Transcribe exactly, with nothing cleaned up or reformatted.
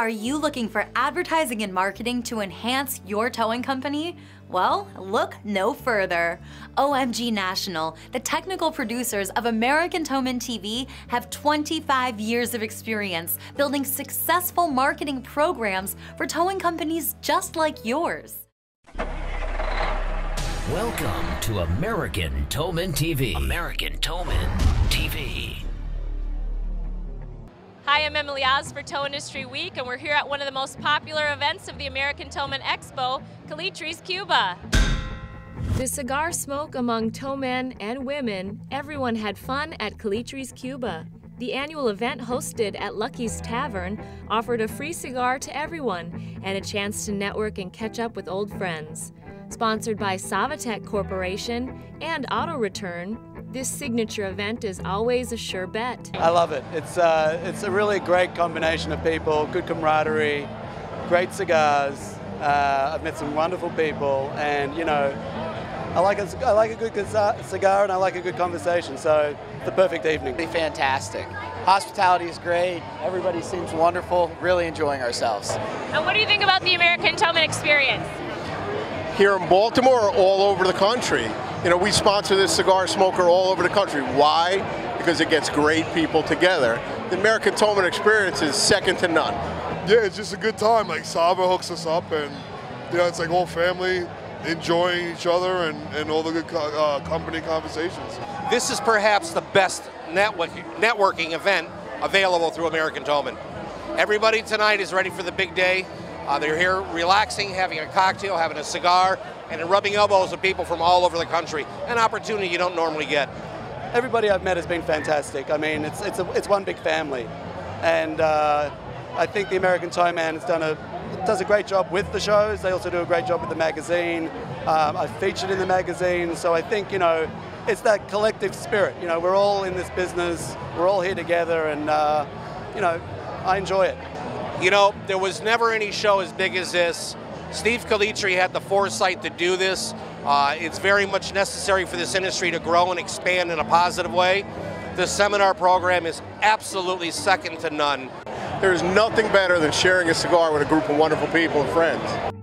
Are you looking for advertising and marketing to enhance your towing company? Well, look no further. O M G National, the technical producers of American Towman T V, have twenty-five years of experience building successful marketing programs for towing companies just like yours. Welcome to American Towman T V. American Towman T V. Hi, I'm Emily Oz for Tow Industry Week, and we're here at one of the most popular events of the American Towman Expo, Calitri's Cuba. To cigar smoke among towmen and women, everyone had fun at Calitri's Cuba. The annual event, hosted at Lucky's Tavern, offered a free cigar to everyone and a chance to network and catch up with old friends. Sponsored by Savatech Corporation and Auto Return, this signature event is always a sure bet. I love it. It's, uh, it's a really great combination of people, good camaraderie, great cigars. Uh, I've met some wonderful people, and you know, I like a, I like a good cigar and I like a good conversation, so it's the perfect evening. Fantastic. Hospitality is great. Everybody seems wonderful. Really enjoying ourselves. And what do you think about the American Towman experience? Here in Baltimore or all over the country. You know, we sponsor this cigar smoker all over the country. Why? Because it gets great people together. The American Towman experience is second to none. Yeah, it's just a good time. Like, Saba hooks us up, and you know, it's like all family enjoying each other and, and all the good co uh, company conversations. This is perhaps the best network networking event available through American Towman. Everybody tonight is ready for the big day. Uh, they're here relaxing, having a cocktail, having a cigar, and rubbing elbows with people from all over the country. An opportunity you don't normally get. Everybody I've met has been fantastic. I mean, it's, it's, a, it's one big family. And uh, I think the American Towman has done a, does a great job with the shows. They also do a great job with the magazine. Um, I've featured in the magazine, so I think, you know, it's that collective spirit. You know, we're all in this business, we're all here together, and, uh, you know, I enjoy it. You know, there was never any show as big as this. Steve Calitri had the foresight to do this. Uh, it's very much necessary for this industry to grow and expand in a positive way. The seminar program is absolutely second to none. There's nothing better than sharing a cigar with a group of wonderful people and friends.